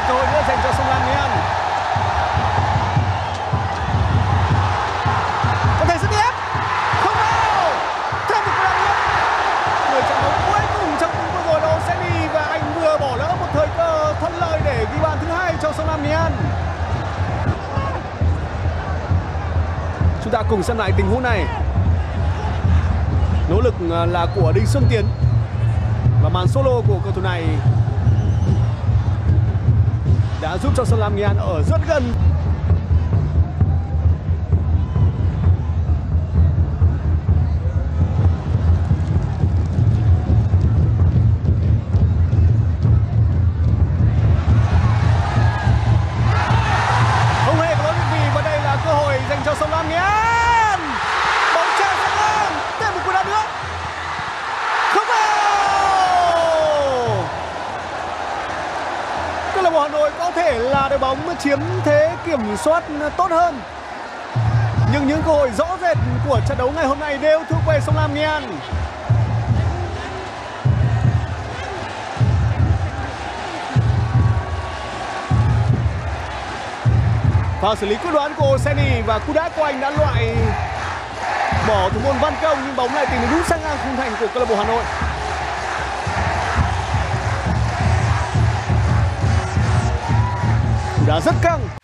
cơ hội nữa dành cho Sông Lam Nghệ An. Có thể dứt điểm. Không vào. Thêm một lần nữa. Người trận đấu cuối cùng trong phút vừa rồi là Oseni và anh vừa bỏ lỡ một thời cơ thuận lợi để ghi bàn thứ hai cho Sông Lam Nghệ An. Chúng ta cùng xem lại tình huống này. Nỗ lực là của Đinh Xuân Tiến và màn solo của cầu thủ này đã giúp cho Sông Lam Nghệ An ở rất gần. Không hề có lỗi gì và đây là cơ hội dành cho Sông Lam Nghệ An. Bóng chạm Sông Lam, thêm một cú đá nữa. Không vào. Câu lạc bộ Hà Nội có thể là đội bóng chiếm thế kiểm soát tốt hơn, nhưng những cơ hội rõ rệt của trận đấu ngày hôm nay đều thuộc về Sông Lam Nghệ An. Pha xử lý quyết đoán của Oseni và cú đá của anh đã loại bỏ thủ môn Văn Công, nhưng bóng lại tìm đến đúng sang ngang khung thành của câu lạc bộ Hà Nội. Cú đá rất căng.